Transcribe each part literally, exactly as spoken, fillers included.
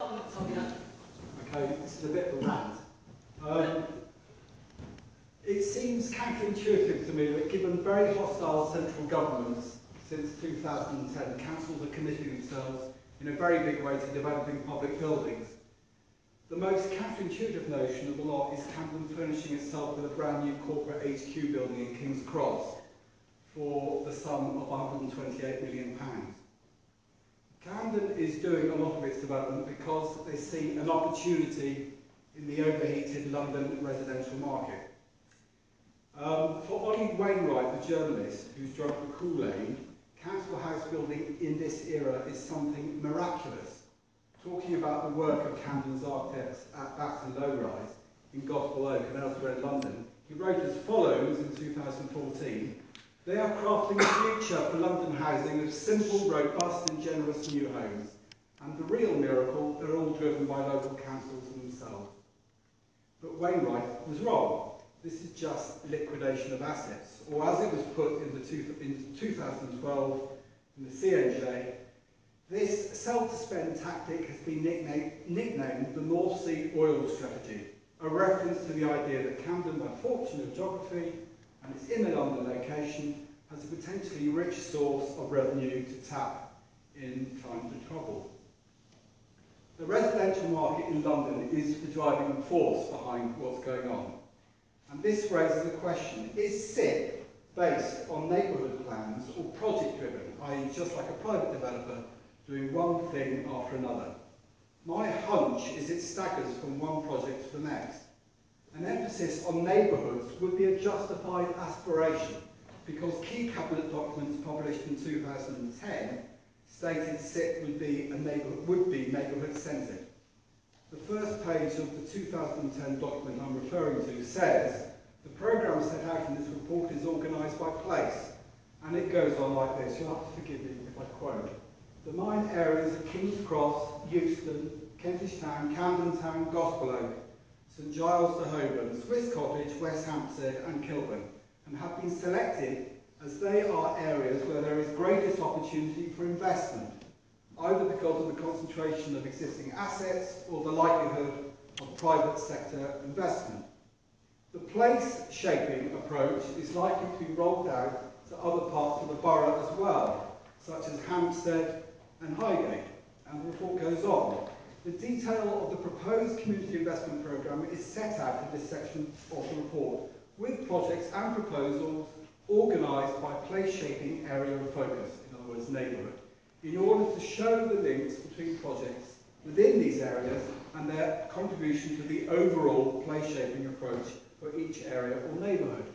Okay, this is a bit of a rant. Um, it seems counterintuitive to me that given very hostile central governments since two thousand ten, councils are committing themselves in a very big way to developing public buildings. The most counterintuitive notion of the lot is Camden furnishing itself with a brand new corporate H Q building in King's Cross for the sum of one hundred and twenty-eight million pounds. Camden is doing a lot of its development because they see an opportunity in the overheated London residential market. Um, for Ollie Wainwright, the journalist who's drunk the Kool-Aid, council house building in this era is something miraculous. Talking about the work of Camden's architects at Batson Low Rise in GospelOak and elsewhere in London, he wrote as follows in two thousand fourteen. They are crafting a future for London housing of simple, robust and generous new homes. And the real miracle, they're all driven by local councils themselves. But Wainwright was wrong. This is just liquidation of assets, or as it was put in, the two, in two thousand twelve in the C N J, this sell-to-spend tactic has been nicknamed, nicknamed the North Sea oil strategy, a reference to the idea that Camden, by fortune of geography and its inner London location, has a potentially rich source of revenue to tap in times of trouble. The residential market in London is the driving force behind what's going on. And this raises the question, is C I P based on neighbourhood plans or project-driven, that is just like a private developer doing one thing after another? My hunch is it staggers from one project to the next. An emphasis on neighbourhoods would be a justified aspiration because key cabinet documents published in two thousand ten stated C I P would be a neighbourhood would be neighbourhood centred. The first page of the two thousand ten document I'm referring to says the programme set out in this report is organised by place, and it goes on like this. You'll have to forgive me if I quote. The nine areas are King's Cross, Euston, Kentish Town, Camden Town, GospelOak, St Giles de Holborn, Swiss Cottage, West Hampstead and Kilburn, and have been selected as they are areas where there is greatest opportunity for investment, either because of the concentration of existing assets or the likelihood of private sector investment. The place shaping approach is likely to be rolled out to other parts of the borough as well, such as Hampstead and Highgate, and the report goes on. The detail of the proposed community investment programme is set out in this section of the report, with projects and proposals organised by place-shaping area of focus, in other words neighbourhood, in order to show the links between projects within these areas and their contribution to the overall place-shaping approach for each area or neighbourhood.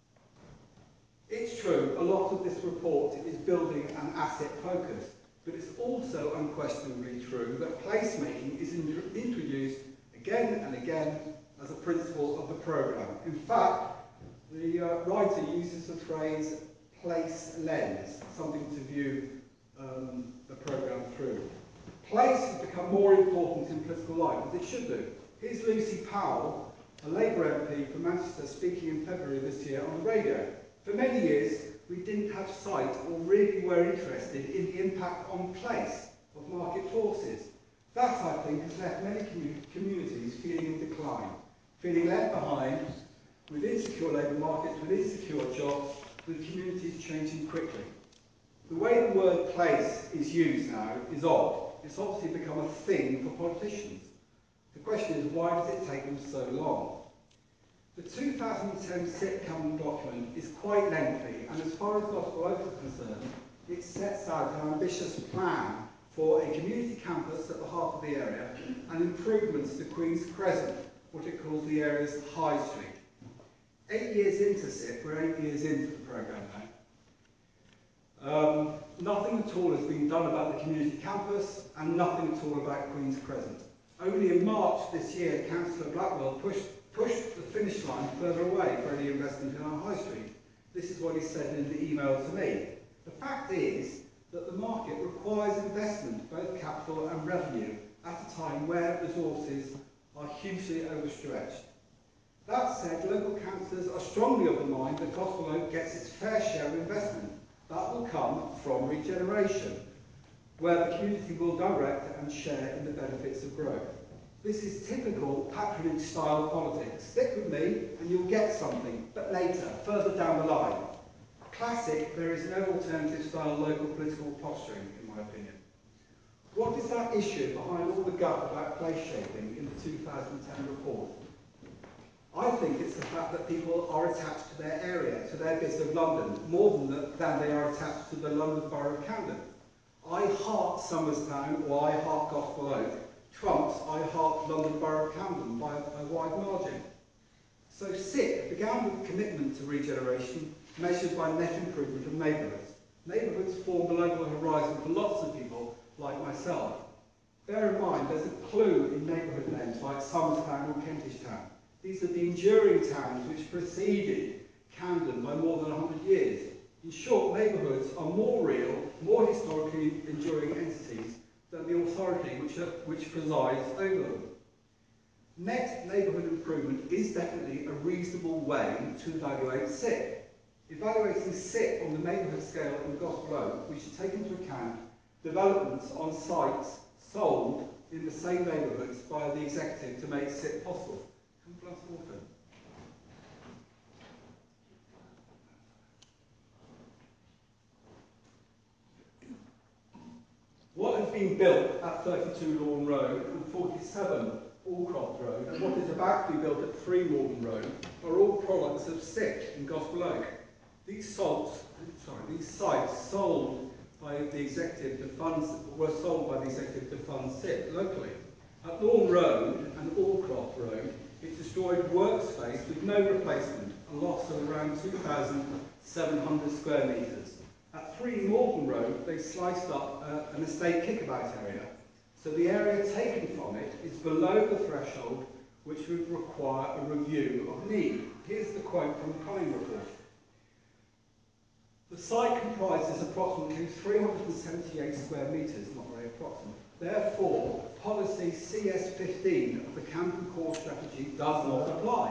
It's true, a lot of this report is building an asset focus, but it's also unquestionably true that placemaking is in introduced again and again as a principle of the programme. In fact, the uh, writer uses the phrase place lens, something to view um, the programme through. Place has become more important in political life, as it should do. Here's Lucy Powell, a Labour M P for Manchester, speaking in February this year on the radio. For many years, we didn't have sight or really were interested in the impact on place of market forces. That, I think, has left many commu communities feeling in decline, feeling left behind with insecure labour markets, with insecure jobs, with communities changing quickly. The way the word place is used now is odd. It's obviously become a thing for politicians. The question is, why does it take them so long? The two thousand ten C I P Challenge document is quite lengthy, and as far as GospelOak is concerned, it sets out an ambitious plan for a community campus at the heart of the area and improvements to Queen's Crescent, what it calls the area's High Street. Eight years into C I P, we're eight years into the programme now. Um, nothing at all has been done about the community campus and nothing at all about Queen's Crescent. Only in March this year, Councillor Blackwell pushed, pushed the finish line further away for any investment in our High Street. This is what he said in the email to me. The fact is that the market requires investment, both capital and revenue, at a time where resources are hugely overstretched. That said, local councillors are strongly of the mind that GospelOak gets its fair share of investment. That will come from regeneration. where the community will direct and share in the benefits of growth. This is typical patronage-style politics. Stick with me and you'll get something, but later, further down the line. Classic, there is no alternative style local political posturing, in my opinion. What is that issue behind all the guff about place shaping in the two thousand ten report? I think it's the fact that people are attached to their area, to their bit of London, more than, the, than they are attached to the London Borough of Camden. I heart Somerstown or I heart GospelOak trumps I heart London Borough of Camden by a wide margin. So C I P began with a commitment to regeneration measured by net improvement of neighbourhoods. Neighbourhoods form the local horizon for lots of people like myself. Bear in mind there's a clue in neighbourhood names like Somerstown or Kentish Town. These are the enduring towns which preceded Camden by more than one hundred years. In short, neighbourhoods are more real, more historically enduring entities than the authority which, are, which presides over them. Net neighbourhood improvement is definitely a reasonable way to evaluate C I P. Evaluating C I P on the neighbourhood scale in GospelOak, we should take into account developments on sites sold in the same neighbourhoods by the executive to make C I P possible. Come glass of water. What has been built at thirty-two Lawn Road and forty-seven Allcroft Road, and what is about to be built at three Morton Road, are all products of C I P in GospelOak. These, salts, sorry, these sites sold by the executive to fund, were sold by the executive to fund C I P locally. At Lawn Road and Allcroft Road, it destroyed workspace with no replacement, a loss of around two thousand seven hundred square metres. At three Morton Road, they sliced up uh, an estate kickabout area, so the area taken from it is below the threshold which would require a review of need. Here's the quote from the planning report. The site comprises approximately three hundred seventy-eight square metres, not very approximate. Therefore, policy C S fifteen of the Camden Core Strategy does not apply.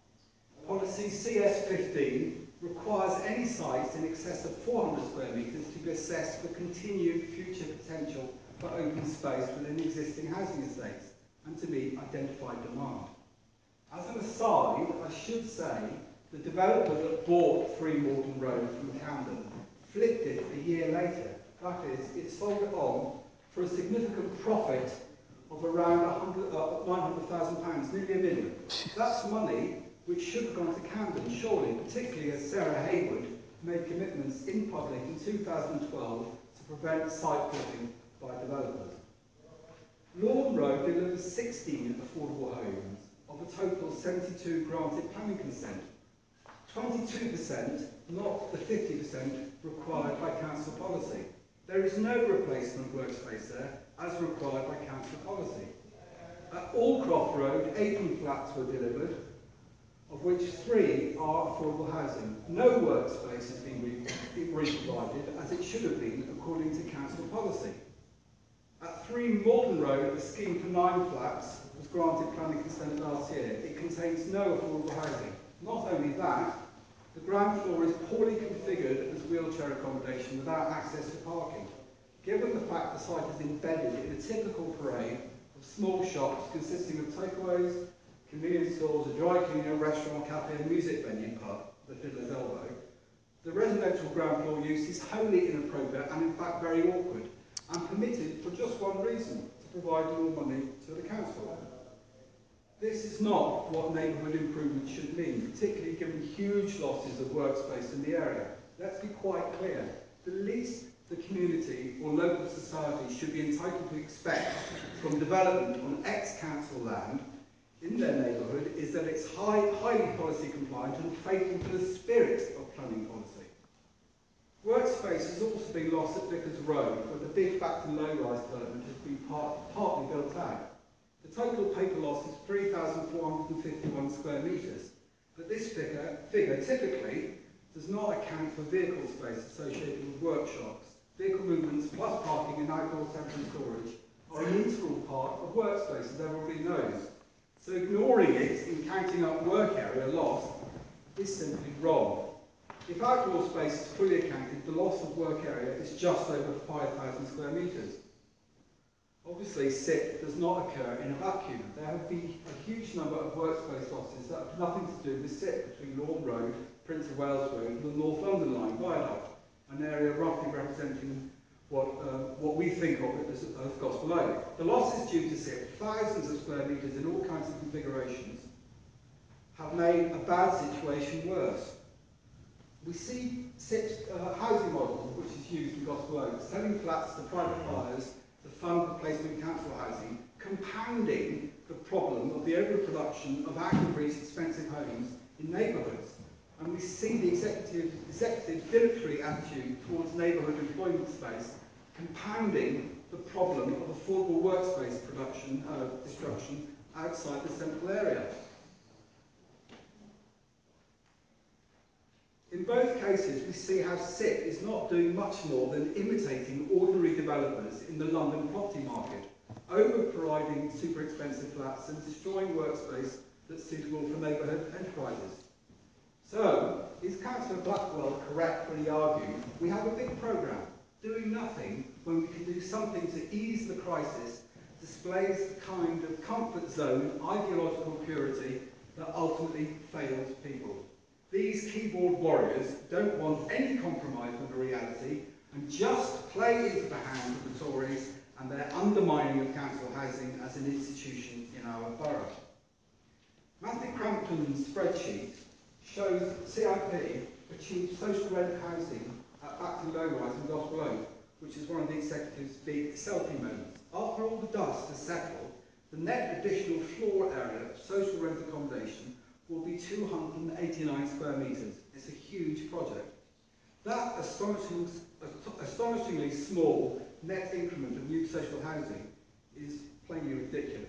Policy C S fifteen requires any sites in excess of four hundred square metres to be assessed for continued future potential for open space within existing housing estates and to meet identified demand. As an aside, I should say the developer that bought three Morton Road from Camden flipped it a year later. That is, it sold it on for a significant profit of around nine hundred thousand pounds, nearly a million. That's money which should have gone to Camden, surely, particularly as Sarah Haywood made commitments in public in two thousand twelve to prevent site flipping by developers. Lawn Road delivers sixteen affordable homes of a total seventy-two granted planning consent. twenty-two percent, not the fifty percent required by council policy. There is no replacement workspace there, as required by council policy. At Allcroft Road, eighteen flats were delivered, of which three are affordable housing. No workspace has been re-provided, as it should have been, according to council policy. At three Morton Road, a scheme for nine flats was granted planning consent last year. It contains no affordable housing. Not only that, the ground floor is poorly configured as wheelchair accommodation without access to parking. Given the fact the site is embedded in a typical parade of small shops consisting of takeaways, convenience stores, a dry cleaner, restaurant, cafe and music venue pub, the Fiddler's Elbow, the residential ground floor use is wholly inappropriate and in fact very awkward, and permitted for just one reason, to provide more money to the council. This is not what neighbourhood improvement should mean, particularly given huge losses of workspace in the area. Let's be quite clear. The least the community or local society should be entitled to expect from development on ex-council land in their neighbourhood is that it's high, highly policy compliant and faithful to the spirit of planning policy. Workspace has also been lost at Vickers Road, where the big back to low-rise development has been part, partly built out. The total paper loss is three thousand four hundred fifty-one square metres, but this figure, figure typically does not account for vehicle space associated with workshops. Vehicle movements plus parking and outdoor temporary storage are an integral part of workspace, as everybody knows. So ignoring it in counting up work area lost is simply wrong. If outdoor space is fully accounted, the loss of work area is just over five thousand square metres. Obviously, S I P does not occur in a vacuum. There have been a huge number of workspace losses that have nothing to do with S I P between Lawn Road, Prince of Wales Road and the North London Line viaduct, an area roughly representing what, uh, what we think of it as, as GospelOak. The losses due to S I P, thousands of square metres in all kinds of configurations, have made a bad situation worse. We see S I P's uh, housing model, which is used in GospelOak, selling flats to private buyers to fund replacement council housing, compounding the problem of the overproduction of out-of-reach expensive homes in neighbourhoods. And we see the executive, executive dilatory attitude towards neighbourhood employment space, compounding the problem of affordable workspace production, uh, destruction outside the central area. In both cases, we see how S I P is not doing much more than imitating ordinary developers in the London property market, over-providing super expensive flats and destroying workspace that's suitable for neighbourhood enterprises. So, is Councillor Blackwell correct when he argues we have a big programme, doing nothing when we can do something to ease the crisis, displays the kind of comfort zone, ideological purity that ultimately fails people? These keyboard warriors don't want any compromise with the reality and just play into the hands of the Tories and their undermining of council housing as an institution in our borough. Matthew Crampton's spreadsheet shows C I P achieved social rent housing at Back to Low Rise in GospelOak, which is one of the executive's big selfie moments. After all the dust has settled, the net additional floor area of social rent accommodation will be two hundred eighty-nine square metres. It's a huge project. That astonishing, astonishingly small net increment of new social housing is plainly ridiculous.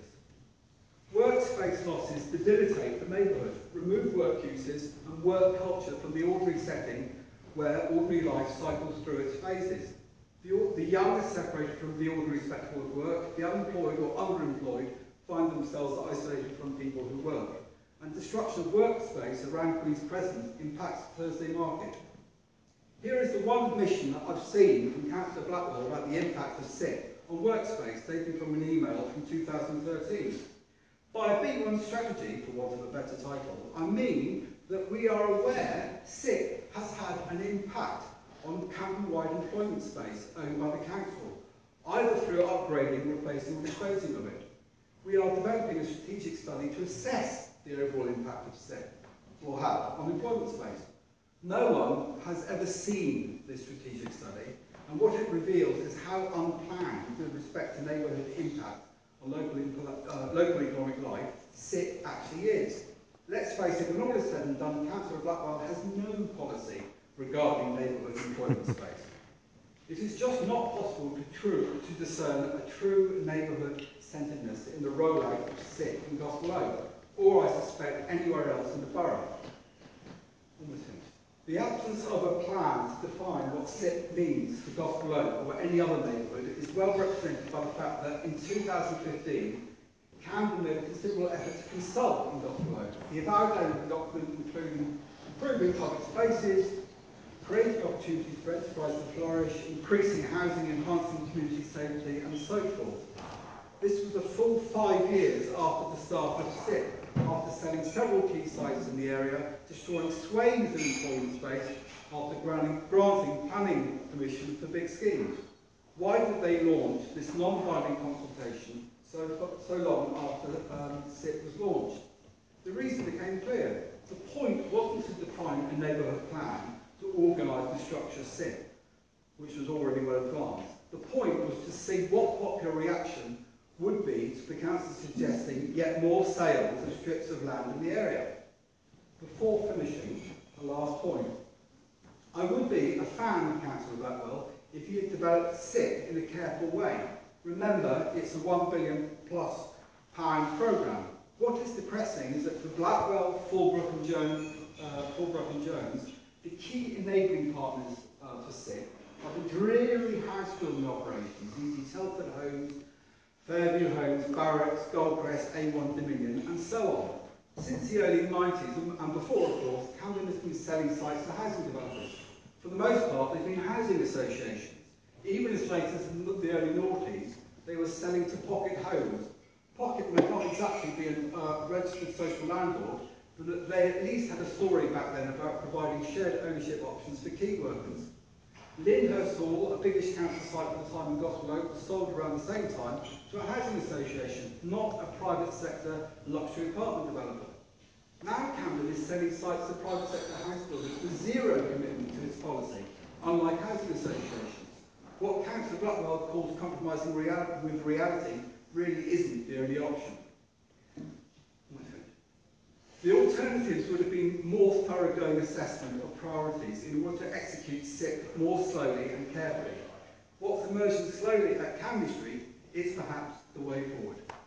Workspace losses debilitate the neighbourhood, remove work uses and work culture from the ordinary setting where ordinary life cycles through its phases. The, the young are separated from the ordinary spectacle of work, the unemployed or underemployed find themselves isolated from people who work. And destruction of workspace around Queen's Crescent impacts the Thursday market. Here is the one admission that I've seen from Councillor Blackwell about the impact of S I P on workspace, taken from an email from two thousand thirteen. By a B one strategy, for want of a better title, I mean that we are aware S I P has had an impact on Camden-wide employment space owned by the council, either through upgrading, replacing or disposing of it. We are developing a strategic study to assess the overall impact of S I P will have on employment space. No one has ever seen this strategic study, and what it reveals is how unplanned with respect to neighbourhood impact on local, uh, local economic life S I P actually is. Let's face it, when all is said and done, Councillor Blackwell has no policy regarding neighbourhood employment space. It is just not possible to, true, to discern a true neighbourhood-centredness in the rollout of S I P in GospelOak, or I suspect anywhere else in the borough. Almost finished. The absence of a plan to define what S I P means for GospelOak or any other neighbourhood is well represented by the fact that in two thousand fifteen, Camden made a considerable effort to consult in GospelOak. The avowed aim of the document including improving public spaces, creating opportunities for enterprise to flourish, increasing housing, enhancing community safety, and so forth. This was a full five years after the start of S I P, after selling several key sites in the area, destroying swathes of employment space, after granting, granting planning permission for big schemes. Why did they launch this non-binding consultation so, so long after um, S I P was launched? The reason became clear. The point wasn't to define a neighbourhood plan to organise and structure S I P, which was already well advanced. The point was to see what popular reaction would be to the council suggesting yet more sales of strips of land in the area. Before finishing, the last point. I would be a fan of Councillor Blackwell if he had developed S I P in a careful way. Remember, it's a one billion plus pound programme. What is depressing is that for Blackwell, Fulbrook and Jones, uh, Fulbrook and Jones, the key enabling partners uh, for S I P are the dreary house building operations, Easy Telford Homes, Fairview Homes, Barracks, Goldcrest, A one Dominion, and so on. Since the early nineties, and before of course, Camden has been selling sites to housing developers. For the most part, they've been housing associations. Even as late as the early noughties, they were selling to pocket homes. Pocket would not exactly be a uh, registered social landlord, but they at least had a story back then about providing shared ownership options for key workers. Lyndhurst Hall, a biggish council site at the time in GospelOak, was sold around the same time to a housing association, not a private sector luxury apartment developer. Now Camden is selling sites to private sector house builders with zero commitment to its policy, unlike housing associations. What Councillor Blackwell calls compromising real with reality really isn't the only option. The alternatives would have been more thoroughgoing assessment of priorities in order to execute C I P more slowly and carefully. What's emerging slowly at Camden Street is perhaps the way forward.